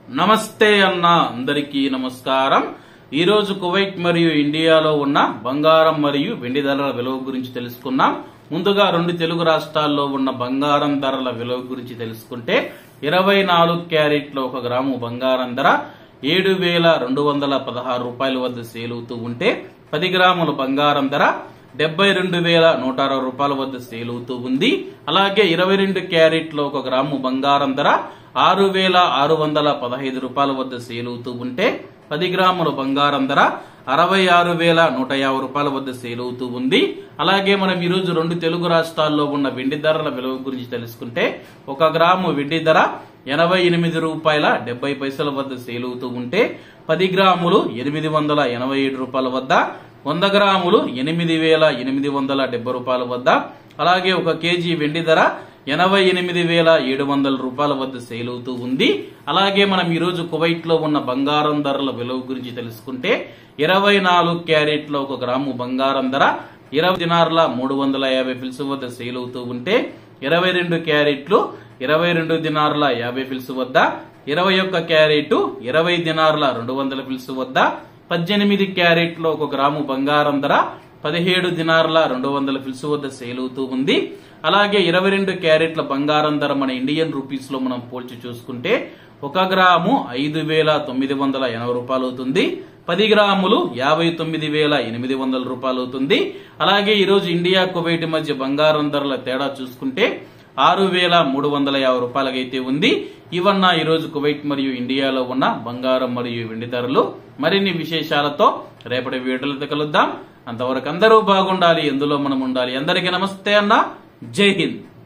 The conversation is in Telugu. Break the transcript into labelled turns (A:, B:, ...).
A: నమస్తే అన్న అందరికీ నమస్కారం। ఈ రోజు కువైట్ మరియు ఇండియాలో ఉన్న బంగారం మరియు వెండి ధరల విలువ గురించి తెలుసుకున్నాం। ముందుగా రెండు తెలుగు రాష్ట్రాల్లో ఉన్న బంగారం ధరల విలువ గురించి తెలుసుకుంటే 24 క్యారెట్ల 1 గ్రాము బంగారం ధర 7216 రూపాయల వద్ద సేల్ అవుతూ ఉంటే 10 గ్రాముల బంగారం ధర 72,160 రూపాయల వద్ద సేల్ అవుతూ ఉంది। అలాగే 22 క్యారెట్ల 1 గ్రాము బంగారం ధర 6,615 రూపాయల వద్ద సేల్ అవుతూ ఉంటే 10 గ్రాముల బంగారం ధర 66,150 రూపాయల వద్ద సేల్ అవుతూ ఉంది। అలాగే మనం ఈ రోజు రెండు తెలుగు రాష్ట్రాల్లో ఉన్న వెండి ధరల విలువ గురించి తెలుసుకుంటే 1 గ్రాము వెండి ధర 88 రూపాయల 70 పైసల వద్ద సేల్ అవుతూ ఉంటే 10 గ్రాములు 887 రూపాయల వద్ద, 100 గ్రాములు 8,870 రూపాయల వద్ద, అలాగే 1 కేజీ వెండి ధర 88,700 రూపాయల వద్ద సేల్ అవుతూ ఉంది। అలాగే మనం ఈ రోజు కువైట్ లో ఉన్న బంగారం ధరల విలువ గురించి తెలుసుకుంటే 24 క్యారెట్ల 1 గ్రాము బంగారం ధర 20 దినార్ల 350 ఫిల్స్ వద్ద సేల్ అవుతూ ఉంటే 22 క్యారెట్లు 22 దినార్ల 50 ఫిల్స్ వద్ద, 21 క్యారెట్ 20 దినార్ల 200 ఫిల్స్ వద్ద, 18 క్యారెట్ల 1 గ్రాము బంగారం ధర 17 దినార్ల 200 ఫిల్స్ వద్ద సేల్ అవుతూ ఉంది। అలాగే 22 క్యారెట్ల బంగారం ధర మన ఇండియన్ రూపీస్ లో మనం పోల్చి చూసుకుంటే 1 గ్రాము 5,980 రూపాయలు అవుతుంది, 10 గ్రాములు 59,800 రూపాయలు అవుతుంది। అలాగే ఈ రోజు ఇండియా కువైట్ మధ్య బంగారం ధరల తేడా చూసుకుంటే 6,350 రూపాయలకి అయితే ఉంది। ఇవన్న ఈ రోజు కువైట్ మరియు ఇండియాలో ఉన్న బంగారం మరియు వెండి ధరలు। మరిన్ని విశేషాలతో రేపటి వీడియోలతో కలుద్దాం। అంతవరకు అందరూ బాగుండాలి, ఎందులో మనం ఉండాలి। అందరికీ నమస్తే అన్న, జై హింద్।